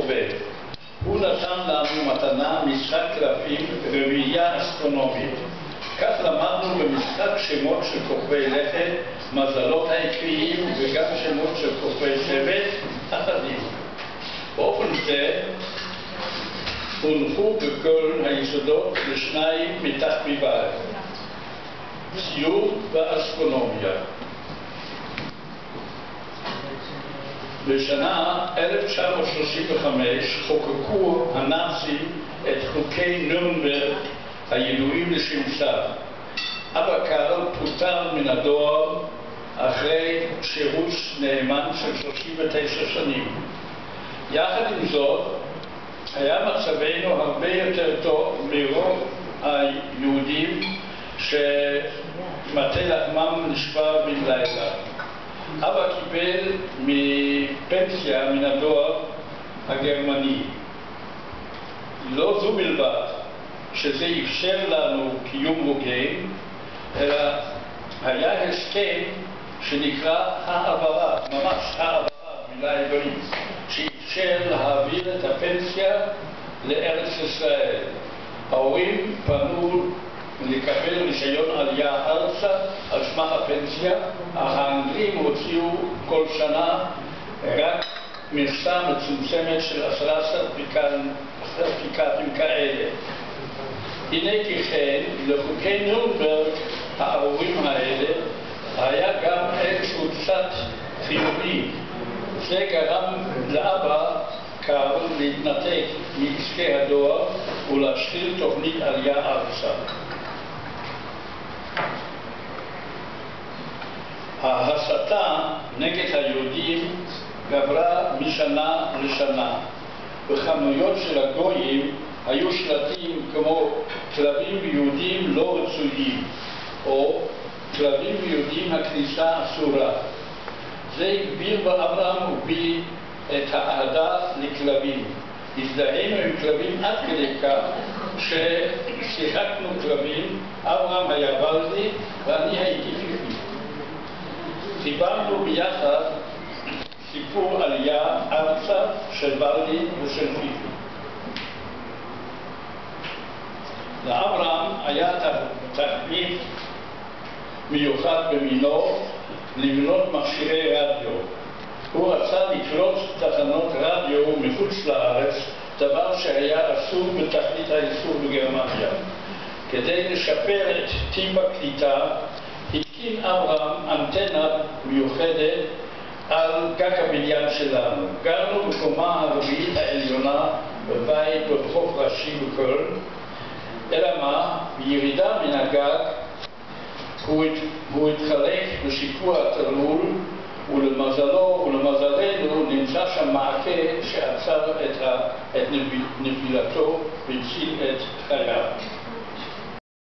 חובב. הוא נתן לנו מתנה משחק קלפים רביעייה אסטרונומית. כך למדנו במשחק שמות של כוכבי לכת, מזלות העקביים וגם שמות של כוכבי שבט אחדים. באופן זה הונחו בכל היסודות לשניים מתחביביו. ציור ואסטרונומיה. בשנה 1935 חוקקו הנאצים את חוקי נירנברג הידועים לשמצה. אבא קרל פוטר מן הדואר אחרי שירות נאמן של 39 שנים. יחד עם זאת, היה מצבנו הרבה יותר טוב מרוב היהודים שמטה לחמם נשבר בן לילה. אבא קיבל מפנסיה מן הדואר הגרמני. לא זו בלבד שזה אפשר לנו קיום הוגן, אלא היה הסכם שנקרא העברה, ממש העברה, מילה עברית, שאפשר להעביר את הפנסיה לארץ ישראל. ההורים פנו לקבל רישיון עלייה ארצה על סמך הפנסיה. האנגלים הוציאו כל שנה רק מכסה מצומצמת של 10 סרטיפיקטים כאלה. הנה ככן, לחוקי נירנברג הארורים האלה היה גם איזשהו צד חיובי. זה גרם לאבא קרל להתנתק מעסקי הדואר ולהשחיל תוכנית עלייה ארצה. ההסתה נגד היהודים גברה משנה לשנה. בחנויות של הגויים היו שלטים כמו כלבים יהודים לא רצויים או כלבים יהודים הכניסה אסורה. זה הגביר באברהם ובי את האהדה לכלבים. הזדהינו עם כלבים עד כדי כך ששיחקנו כלבים. אברהם היה ולדי ואני הייתי פיפי. חיברנו ביחד סיפור עלייה ארצה של ולדי ושל פיפי. לאברהם היה תכלית מיוחד במינו לבנות מכשירי רדיו. הוא רצה לקלוט תחנות רדיו מחוץ לארץ, דבר שהיה אסור בתכלית האיסור בגרמניה. כדי לשפר את טיב הקליטה, התקין אברהם אנטנה מיוחדת על גג הבניין שלנו. גרנו בקומה הרביעית העליונה בבית ברחוב ראשי בקולן, אלא מה? בירידה מן הגג הוא התחלק בשיפוע התרמול, ולמזלו ולמזלנו נמצא שם מעקה שעצר את נפילתו והציל את חייו.